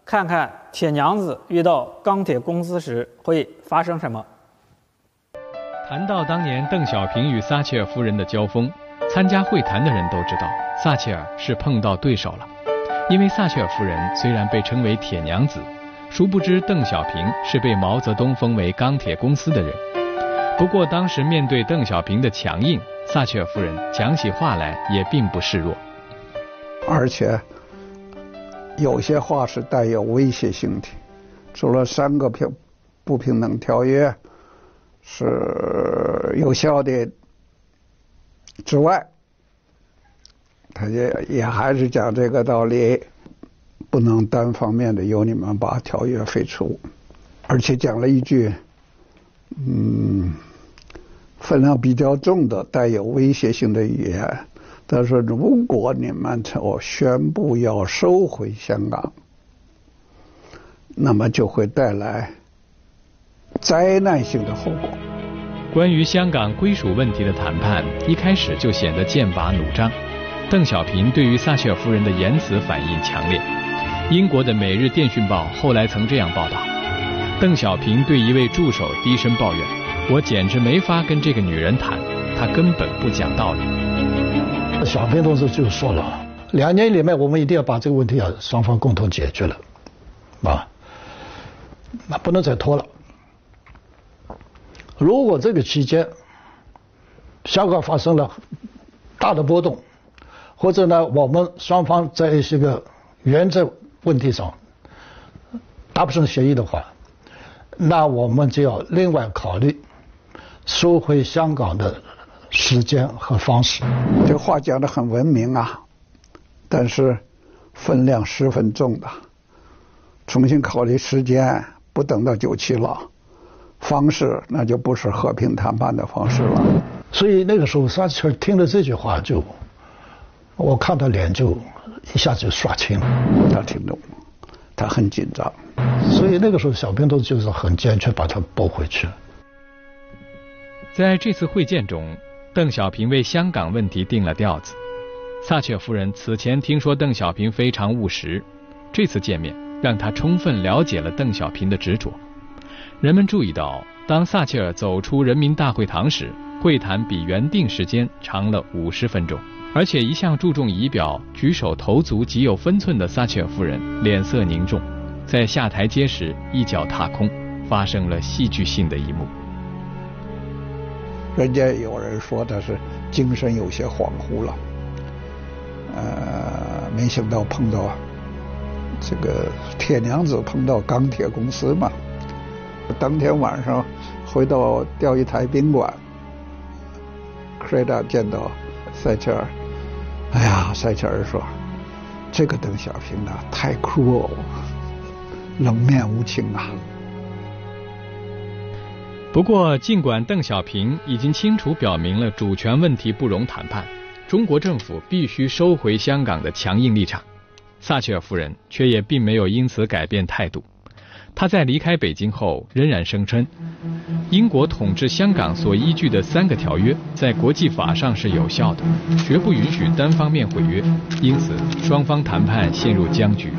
看看铁娘子遇到钢铁公司时会发生什么。 谈到当年邓小平与撒切尔夫人的交锋，参加会谈的人都知道，撒切尔是碰到对手了。因为撒切尔夫人虽然被称为铁娘子，殊不知邓小平是被毛泽东封为钢铁公司的人。不过当时面对邓小平的强硬，撒切尔夫人讲起话来也并不示弱， 而且有些话是带有威胁性的。除了3个不平等条约是有效的之外，他也还是讲这个道理，不能单方面的由你们把条约废除，而且讲了一句分量比较重的带有威胁性的语言。他说如果你们宣布要收回香港，那么就会带来灾难性的后果。 关于香港归属问题的谈判一开始就显得剑拔弩张。邓小平对于撒切尔夫人的言辞反应强烈。英国的《每日电讯报》后来曾这样报道：邓小平对一位助手低声抱怨，我简直没法跟这个女人谈，她根本不讲道理。 小平同志就说了，2年里面我们一定要把这个问题双方共同解决了，那不能再拖了。如果这个期间香港发生了大的波动，或者呢我们双方在一些个原则问题上达不成协议的话，那我们就要另外考虑收回香港的时间和方式。 这话讲得很文明啊，但是分量十分重的。重新考虑时间，不等到97了，方式那就不是和平谈判的方式了。 所以那个时候撒切尔听了这句话，我看他脸就一下就刷青了。 他听懂，他很紧张。 所以那个时候小平同志就是很坚决把他拨回去了。 在这次会见中，邓小平为香港问题定了调子。撒切尔夫人此前听说邓小平非常务实，这次见面让她充分了解了邓小平的执着。人们注意到，当撒切尔走出人民大会堂时，会谈比原定时间长了50分钟，而且一向注重仪表、举手投足极有分寸的撒切尔夫人脸色凝重，在下台阶时一脚踏空，发生了戏剧性的一幕。 人家有人说他是精神有些恍惚了，没想到碰到这个铁娘子，碰到钢铁公司嘛。当天晚上回到钓鱼台宾馆，克雷达见到撒切尔，哎呀，撒切尔说，这个邓小平呢太cruel，冷面无情啊。 不过，尽管邓小平已经清楚表明了主权问题不容谈判，中国政府必须收回香港的强硬立场，撒切尔夫人却也并没有因此改变态度。她在离开北京后仍然声称，英国统治香港所依据的3个条约在国际法上是有效的，绝不允许单方面毁约，因此双方谈判陷入僵局。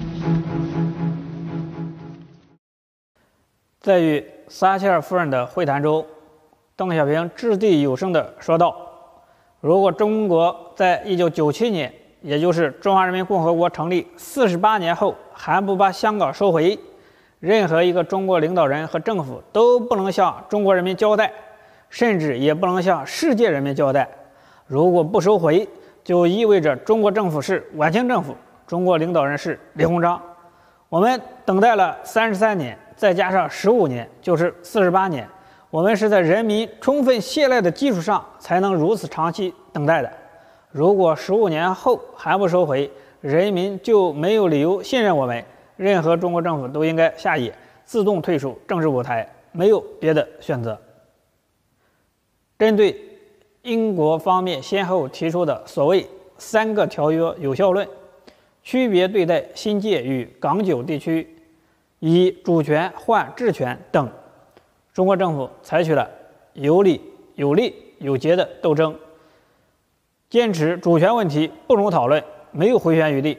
在与撒切尔夫人的会谈中，邓小平掷地有声地说道，如果中国在1997年，也就是中华人民共和国成立48年后还不把香港收回，任何一个中国领导人和政府都不能向中国人民交代，甚至也不能向世界人民交代。如果不收回，就意味着中国政府是晚清政府，中国领导人是李鸿章。我们等待了33年，再加上15年，就是48年。我们是在人民充分信赖的基础上才能如此长期等待的。如果15年后还不收回，人民就没有理由信任我们。任何中国政府都应该下野，自动退出政治舞台，没有别的选择。针对英国方面先后提出的所谓3个条约有效论，区别对待新界与港九地区，以主权换治权等，中国政府采取了有理、有利、有节的斗争，坚持主权问题不容讨论，没有回旋余地。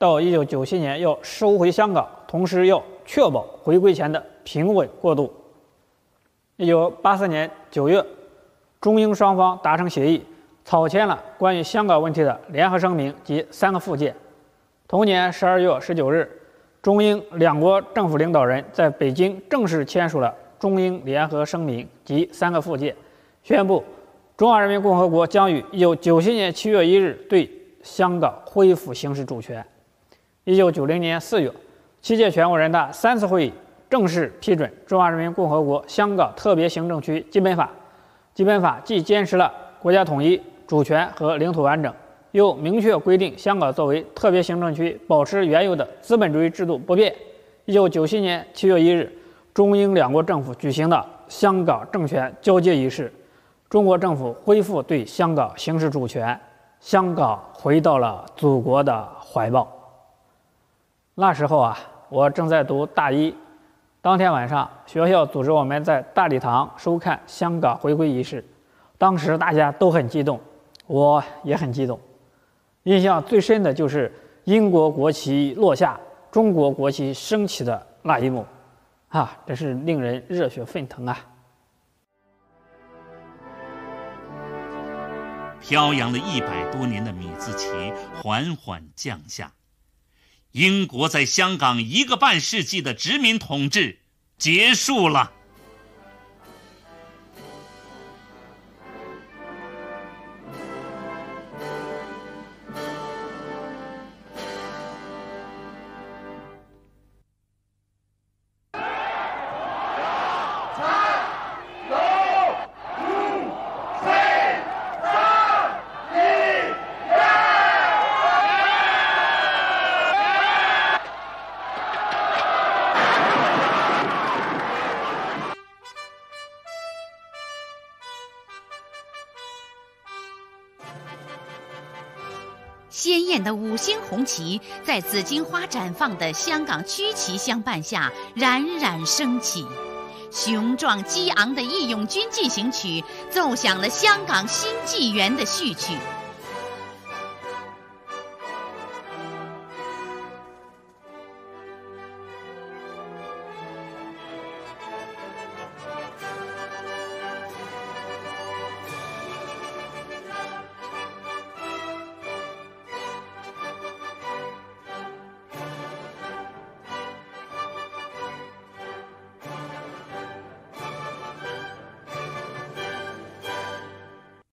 到1997年要收回香港，同时要确保回归前的平稳过渡。1984年9月，中英双方达成协议，草签了关于香港问题的联合声明及3个附件。同年12月19日，中英两国政府领导人在北京正式签署了中英联合声明及3个附件，宣布中华人民共和国将于1997年7月1日对香港恢复行使主权。1990年4月，7届全国人大3次会议正式批准《中华人民共和国香港特别行政区基本法》。基本法既坚持了国家统一、主权和领土完整，又明确规定香港作为特别行政区，保持原有的资本主义制度不变。1997年7月1日，中英两国政府举行的香港政权交接仪式，中国政府恢复对香港行使主权，香港回到了祖国的怀抱。那时候啊，我正在读大一。当天晚上，学校组织我们在大礼堂收看香港回归仪式。当时大家都很激动，我也很激动。印象最深的就是英国国旗落下，中国国旗升起的那一幕，真是令人热血沸腾啊！ 飘扬了100多年的米字旗缓缓降下。英国在香港1个半世纪的殖民统治结束了。 鲜艳的5星红旗在紫荆花绽放的香港区旗相伴下冉冉升起，雄壮激昂的《义勇军进行曲》奏响了香港新纪元的序曲。